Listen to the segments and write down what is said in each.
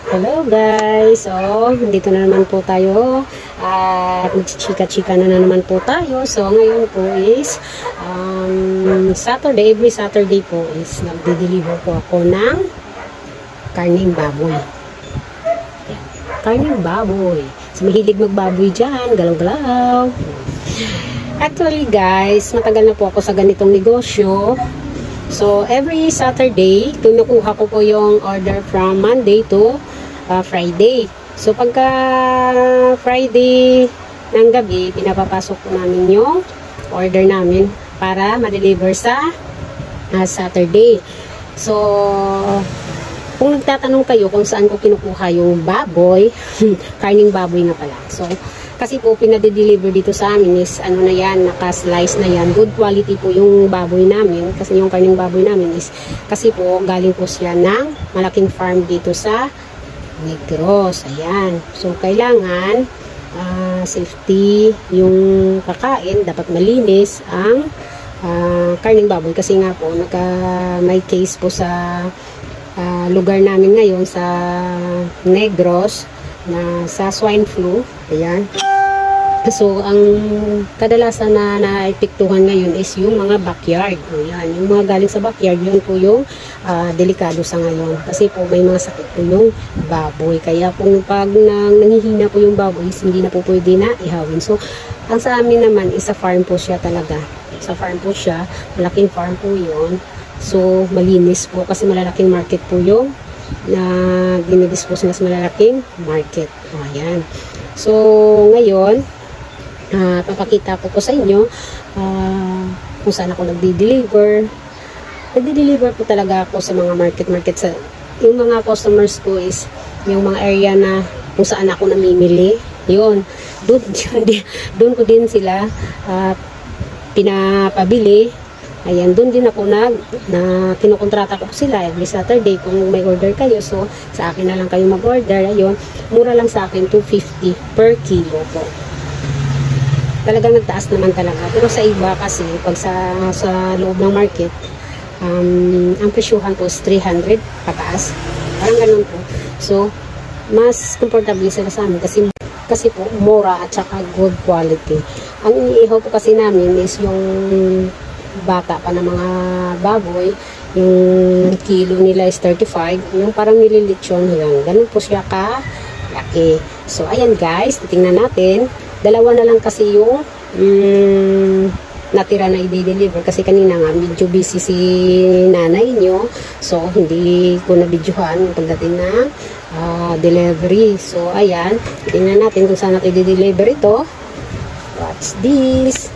Hello guys! So, dito na naman po tayo at magchichika-chika na naman po tayo. So, ngayon po is Saturday, every Saturday po is nagde-deliver po ako ng karning baboy. Karning baboy. So, mahilig magbaboy dyan, galaw-galaw. Actually guys, matagal na po ako sa ganitong negosyo. So, every Saturday, kinukuha ko po yung order from Monday to Friday. So, pagka Friday ng gabi, pinapapasok po namin yung order namin para ma-deliver sa Saturday. So, kung nagtatanong kayo kung saan ko kinukuha yung baboy, karning baboy nga pala. So, kasi po pinade-deliver dito sa amin is ano na yan, naka-slice na yan. Good quality po yung baboy namin. Kasi yung karning baboy namin is kasi po galing po siya ng malaking farm dito sa Negros. Ayan. So, kailangan safety yung kakain. Dapat malinis ang karning baboy. Kasi nga po, may case po sa lugar namin ngayon sa Negros na sa swine flu. Ayan. So, ang kadalasan na naepektuhan ngayon is yung mga backyard. Ayan. Yung mga galing sa backyard, yun po yung delikado sa ngayon. Kasi po may mga sakit po yung baboy. Kaya po pag nanghihina po yung baboy, hindi na po pwede na ihawin. So, ang sa amin naman is sa farm po siya talaga. Sa farm po siya. Malaking farm po yun. So, malinis po kasi malalaking market po yung na dinidispose na sa malalaking market. Ayan. So, ngayon, papakita ko po sa inyo kung saan ako nagdi-deliver. Nagdi-deliver po talaga ako sa mga market. Yung mga customers ko is yung mga area na kung saan ako namimili. Yun. Doon ko din sila pinapabili. Ayan, doon din ako kinukontrata ko sila every Saturday kung may order kayo. So, sa akin na lang kayo mag-order. Ayun, mura lang sa akin, 250 per kilo po. Talagang nagtaas naman talaga. Pero sa iba kasi, pag sa loob ng market, ang presyuhan po is 300 pataas. Parang ganun po. So, mas comfortable sila sa amin kasi po, mura at saka good quality. Ang iniihaw po kasi namin is yung bata pa ng mga baboy, yung kilo nila is 35, yung parang nililitsyon yan. Ganun po siya ka-laki. So, ayan guys, titingnan natin. Dalawa na lang kasi yung natira na i-deliver kasi kanina nga medyo busy si nanay nyo. So, hindi ko na-videohan pagdating na delivery. So, ayan, titingnan natin kung saan natin i-deliver ito. What's this?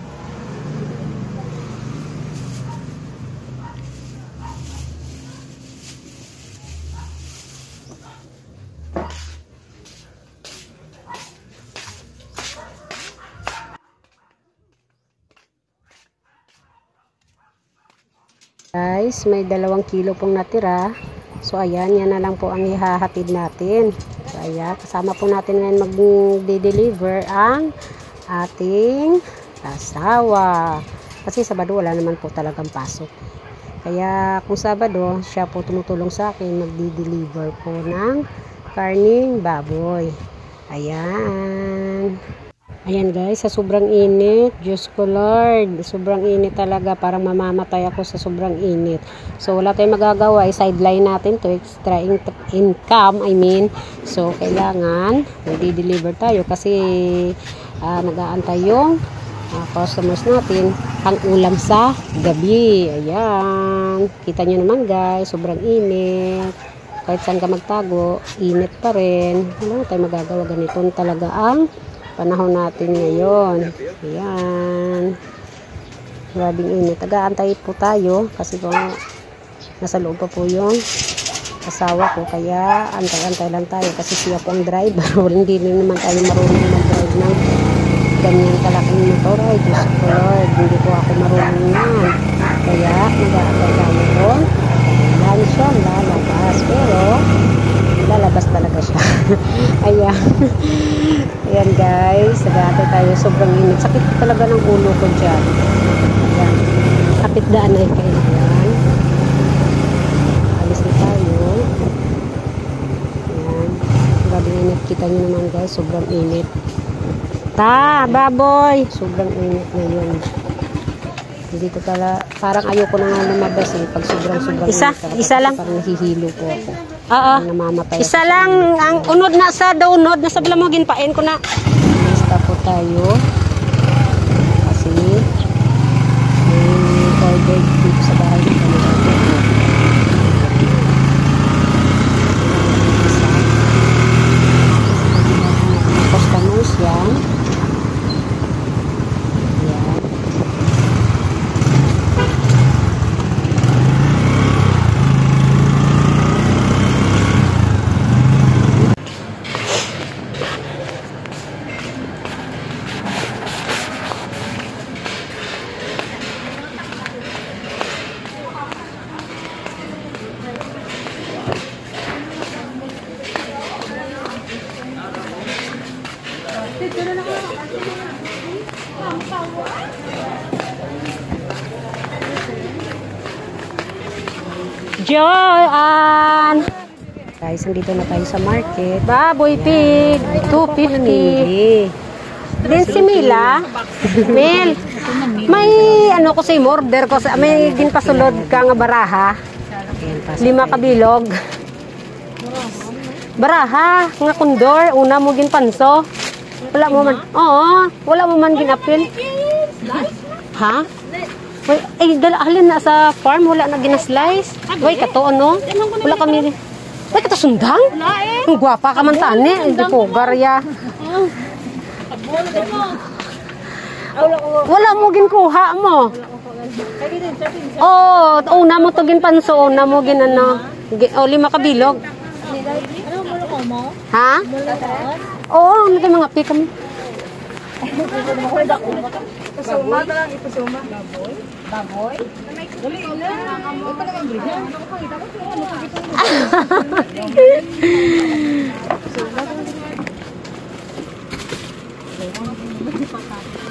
Guys, may 2 kilo pong natira. So, ayan, yan na lang po ang ihahatid natin. So, ayan, kasama po natin ngayon mag-deliver ang ating asawa. Kasi Sabado wala naman po talagang pasok. Kaya kung Sabado, siya po tumutulong sa akin mag-deliver po ng karning baboy. Ayan. Ayan guys, sa sobrang init, Diyos ko Lord, sobrang init talaga, parang mamamatay ako sa sobrang init. So wala tayong magagawa, sideline natin to extra income, So kailangan i-deliver tayo kasi nag-aantay yung customers natin ang ulam sa gabi. Ayan, kita nyo naman guys, sobrang init. Kahit saan ka magtago, init pa rin. Wala tayong magagawa, ganito talaga ang panahon natin ngayon. Ayan. Grabing init. Nag-aantay po tayo kasi kung nasa loob pa po yung asawa ko. Kaya antay-antay lang tayo kasi siya po ang driver. Hindi rin naman tayo marunong mag-drive ng ganyan kalaking motor. Ay, Diyos ko Lord. Hindi po ako marunong yan. Kaya nag-aantay tayo doon. Kailan siya lalabas. Pero lalabas talaga siya. Ayan. Ayan guys, nag-aantay tayo, sobrang init. Sakit talaga ng ulo ko dyan. Ayan. Kapit daan ay kailangan. Alis na tayo. Ayan. init. Kita nyo naman guys, sobrang init. Baboy! Sobrang init ngayon. Dito pala, parang ayoko na nga lumabas eh. Pag sobrang Isa lang. Parang nahihilo po ako. Oo. Namamatay Isa ako. lang ang unod na sa donut na sa blamogin pain ko na. Lista po tayo. Kasi may order dito sa bahay na kami. Customers yan. Yan. Joanne! Guys, nandito na tayo sa market. Baboy pig! 250. Din si Mila. Mel, may ano ko sa order ko sa may ginpasulod ka nga baraha. Ayan, pasok 5 tayo. kabilog. Baraha nga kundor, una mo ginpanso. Wala mo man. Oo, wala mo man ginapil. Ha? Wait, ay, alin na sa farm, wala na ginaslice. Wait, kato ano? Wala kami. Wait, kato sundang? Ang gwapa ka man tani. Hindi po, garya. Wala mo ginkuha mo. Oo, una mo to ginpanso, una mo gin ano. 5 kabilog. Ha? Oo, ano mga pi kami. Ipasuma ka lang, ipasuma. Baboy? Dali na. Ito na ang bridge. Ano